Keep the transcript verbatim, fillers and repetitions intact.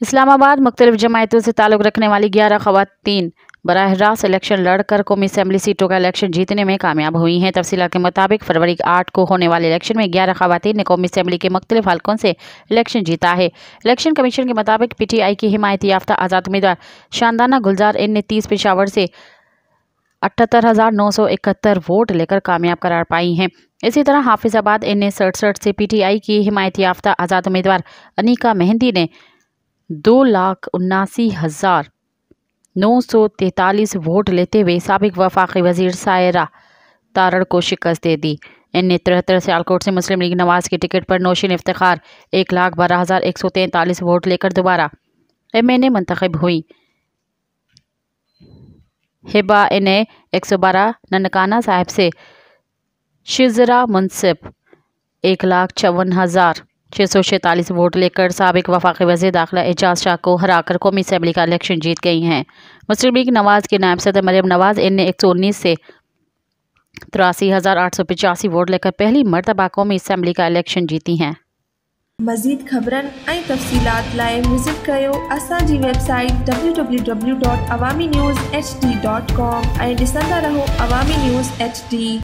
इस्लामाबाद मुख्तलिफ जमायतों से ताल्लुक़ रखने वाली ग्यारह ख़वातीन बराह रास्त इलेक्शन लड़कर कौमी असम्बली सीटों का इलेक्शन जीतने में कामयाब हुई हैं। तफसीलात के मुताबिक फरवरी आठ को होने वाले इलेक्शन में ग्यारह ख़वातीन ने कौमी असम्बली के मुख्तलिफ हलकों से इलेक्शन जीता है। इलेक्शन कमीशन के मुताबिक पी टी आई की हिमायत याफ्ता आज़ाद उम्मीदवार शानदाना गुलजार इन ने तीस पेशावर से अठहत्तर हज़ार नौ सौ इकहत्तर वोट लेकर कामयाब करार पाई हैं। इसी तरह हाफिजाबाद इन ने सड़सठ से पी टी आई की हिमायत याफ्ता आज़ाद उम्मीदवार अनीका मेहंदी ने दो लाख उन्नासी हज़ार नौ सौ तैंतालीस वोट लेते हुए साबिक वफाकी वजीर सायरा तारड़ को शिकस्त दे दी। इनने तिहत्तर सियालकोट से मुस्लिम लीग नवाज की टिकट पर नौशीन इफ्तिखार एक लाख बारह हज़ार एक सौ तैंतालीस वोट लेकर दोबारा एम एन ए मुंतखब हुई। हिबा इन्हें एक सौ बारह ननकाना साहिब से शिजरा मुनसिब एक लाख चौवन हज़ार छः सौ छतालीस वोट लेकर साबिक वफाकी वज़ीर दाखिला एजाज शाह को हराकर कौमी असम्बली का इलेक्शन जीत गई हैं। मुस्लिम लीग नवाज के नायब सदर मरियम नवाज इनने एक सौ उन्नीस से तिरासी हज़ार आठ सौ पचासी वोट लेकर पहली मरतबा कौमी असम्बली का इलेक्शन जीती हैं। मज़ीद ख़बरन ऐं तफ़सीलात लाइ विज़िट कयो असांजी website W W W dot Awami news H D dot com ऐं ॾिसंदा रहो अवामी न्यूज़ एच डी।